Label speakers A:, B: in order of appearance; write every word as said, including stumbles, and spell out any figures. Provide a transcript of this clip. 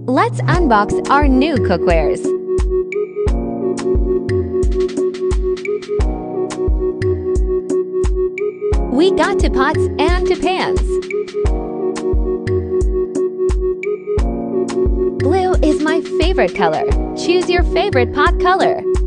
A: Let's unbox our new cookwares. We got to pots and to pans. Blue is my favorite color. Choose your favorite pot color.